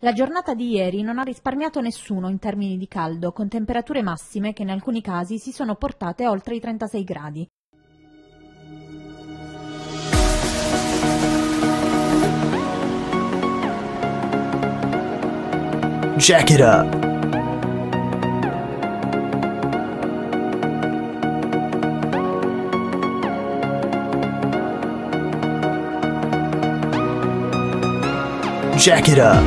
La giornata di ieri non ha risparmiato nessuno in termini di caldo, con temperature massime che in alcuni casi si sono portate oltre i 36 gradi. Jack it up. Jack it up.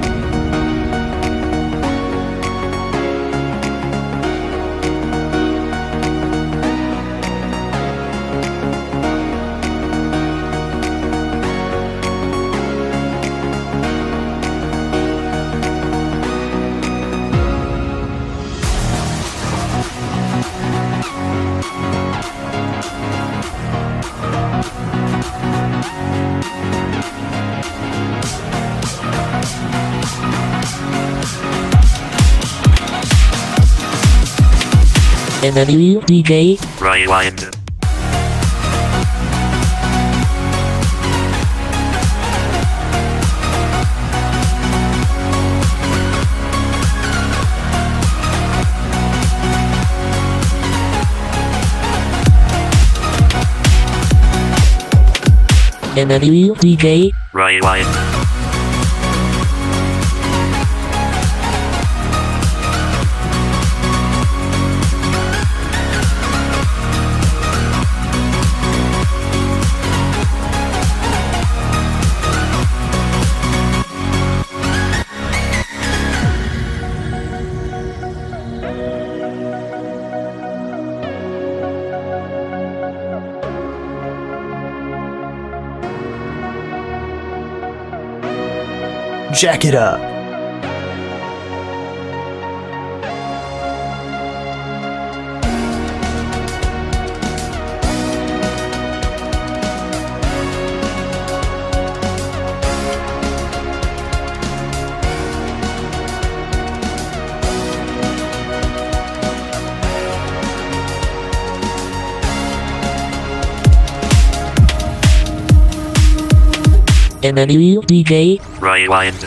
And a new DJ, Rewind. And a new DJ, Rewind. Jack it up. and a new DJ, Rewind.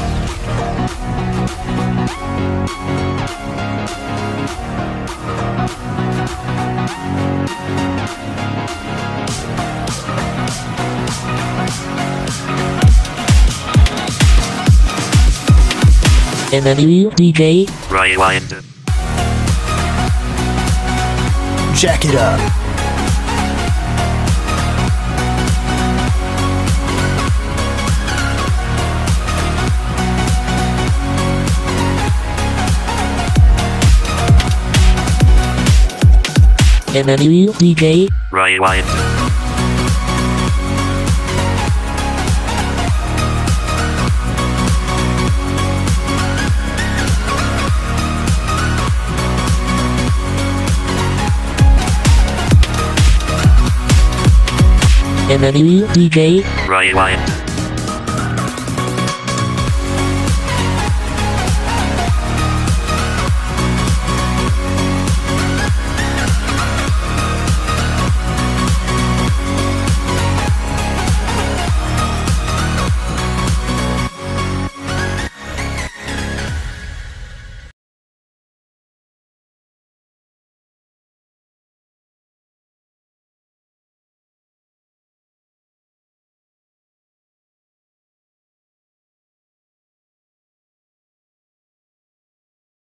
and a new DJ, Rewind. Jack it up. and a new DJ, Rewind. and a new DJ, Rewind.